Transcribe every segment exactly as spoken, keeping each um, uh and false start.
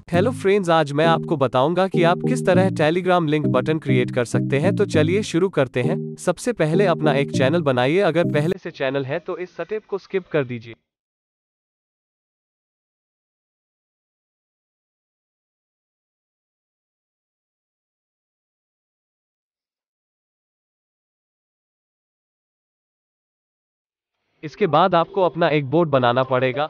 Hello friends, आज मैं आपको बताऊंगा कि आप किस तरह टेलीग्राम लिंक बटन क्रिएट कर सकते हैं। तो चलिए शुरू करते हैं। सबसे पहले अपना एक चैनल बनाइए। अगर पहले से चैनल है तो इस स्टेप को स्किप कर दीजिए। इसके बाद आपको अपना एक बोर्ड बनाना पड़ेगा।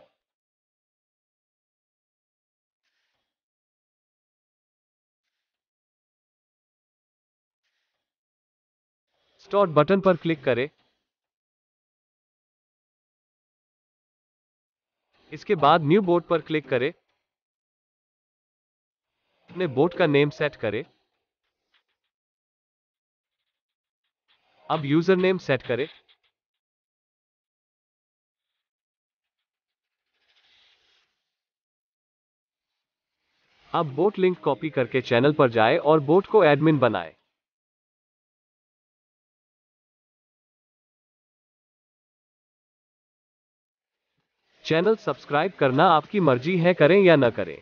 स्टार्ट बटन पर क्लिक करें। इसके बाद न्यू बोर्ड पर क्लिक करें। अपने बोर्ड का नेम सेट करें। अब यूजर नेम सेट करें। अब बोट लिंक कॉपी करके चैनल पर जाएं और बोट को एडमिन बनाएं। चैनल सब्सक्राइब करना आपकी मर्जी है, करें या न करें।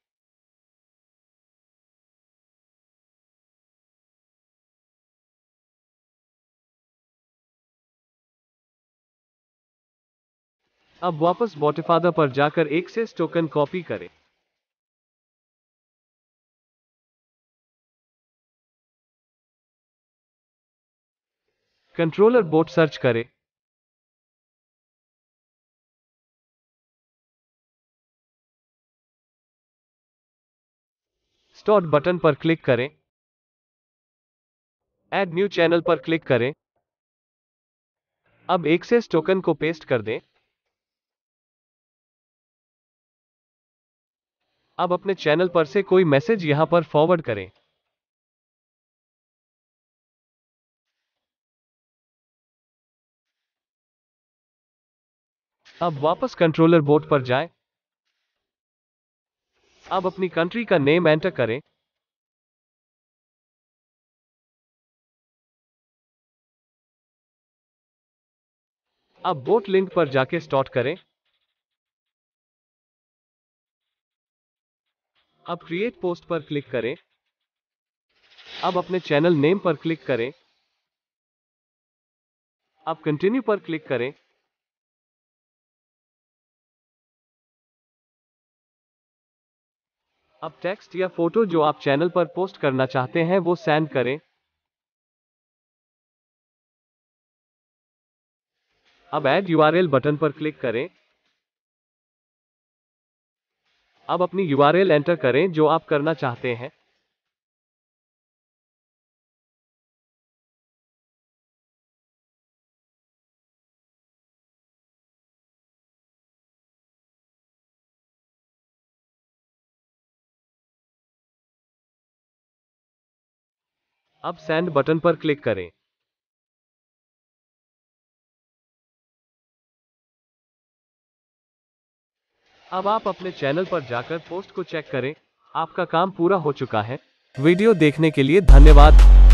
अब वापस बोटिफादर पर जाकर एक्सेस टोकन कॉपी करें। कंट्रोलर बोट सर्च करें। स्टार्ट बटन पर क्लिक करें। ऐड न्यू चैनल पर क्लिक करें। अब एक्सेस टोकन को पेस्ट कर दें। अब अपने चैनल पर से कोई मैसेज यहां पर फॉरवर्ड करें। अब वापस कंट्रोलर बोर्ड पर जाएं। अब अपनी कंट्री का नेम एंटर करें। अब बोट लिंक पर जाके स्टार्ट करें। अब क्रिएट पोस्ट पर क्लिक करें। अब अपने चैनल नेम पर क्लिक करें। अब कंटिन्यू पर क्लिक करें। अब टेक्स्ट या फोटो जो आप चैनल पर पोस्ट करना चाहते हैं वो सेंड करें। अब ऐड यूआरएल बटन पर क्लिक करें। अब अपनी यूआरएल एंटर करें जो आप करना चाहते हैं। अब सेंड बटन पर क्लिक करें। अब आप अपने चैनल पर जाकर पोस्ट को चेक करें। आपका काम पूरा हो चुका है। वीडियो देखने के लिए धन्यवाद।